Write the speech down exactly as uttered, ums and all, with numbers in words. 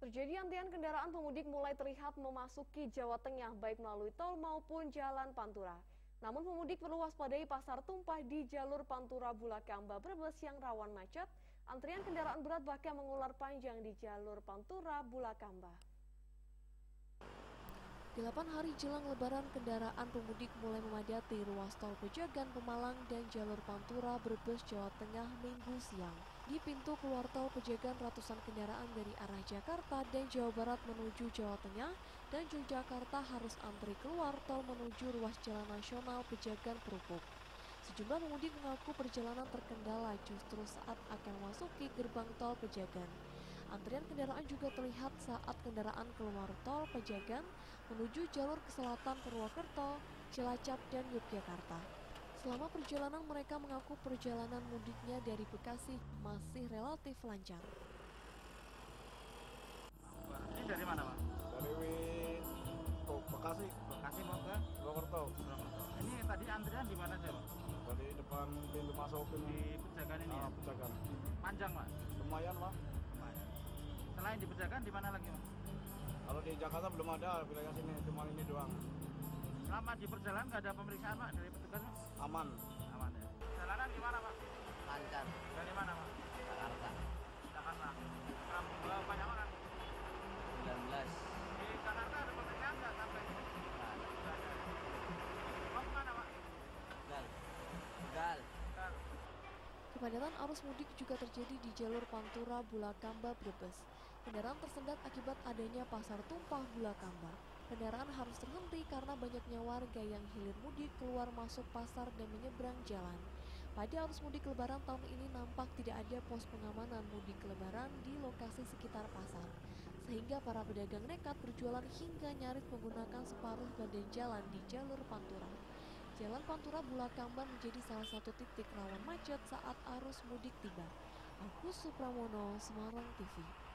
Terjadi antrian kendaraan pemudik mulai terlihat memasuki Jawa Tengah baik melalui tol maupun jalan Pantura. Namun pemudik perlu waspadai pasar tumpah di jalur Pantura Bulakamba Brebes yang rawan macet. Antrian kendaraan berat bahkan mengular panjang di jalur Pantura Bulakamba. Delapan hari jelang Lebaran, kendaraan pemudik mulai memadati ruas tol Pejagan Pemalang dan jalur Pantura Brebes, Jawa Tengah Minggu siang. Di pintu keluar tol Pejagan, ratusan kendaraan dari arah Jakarta dan Jawa Barat menuju Jawa Tengah dan Yogyakarta harus antri keluar tol menuju ruas jalan nasional Pejagan Perupuk. Sejumlah pemudik mengaku perjalanan terkendala justru saat akan memasuki gerbang tol Pejagan. Antrian kendaraan juga terlihat saat kendaraan keluar tol Pejagan menuju jalur ke selatan Purwokerto, Cilacap, dan Yogyakarta. Selama perjalanan mereka mengaku perjalanan mudiknya dari Bekasi masih relatif lancar. Ini dari mana, Pak? Dari Win, oh, Bekasi. Bekasi mau ke Purwokerto. Ini tadi antrian di mana sih, Pak? Dari depan pintu masuk Di ini. Pejagan ini Ah, ya? Pejagan. Panjang, Pak? Lumayan lah. Lumayan. Selain di Pejagan, di mana lagi, Pak? Kalau di Jakarta belum ada wilayah sini, cuma ini doang. Selama di perjalanan nggak ada pemeriksaan, Pak, dari petugas, Pak? Aman. Aman ya. Perjalanan gimana, Pak? Lancar, Dari mana, Pak? Jakarta Jakarta. Berapa banyak orang? sembilan belas. Di Jakarta ada pemeriksaan nggak sampai? Nah, Nggak ada. Mau kemana, Pak? Tegal. Tegal. Ntar. Kepadatan arus mudik juga terjadi di jalur Pantura Bulakamba Brebes. Kendaraan tersendat akibat adanya pasar tumpah Bulakamba. Kendaraan harus terhenti karena banyaknya warga yang hilir mudik keluar masuk pasar dan menyeberang jalan. Pada arus mudik Lebaran tahun ini nampak tidak ada pos pengamanan mudik Lebaran di lokasi sekitar pasar, sehingga para pedagang nekat berjualan hingga nyaris menggunakan separuh badan jalan di jalur Pantura. Jalan Pantura Bulakamba menjadi salah satu titik rawan macet saat arus mudik tiba. Agus Supramono, Semarang T V.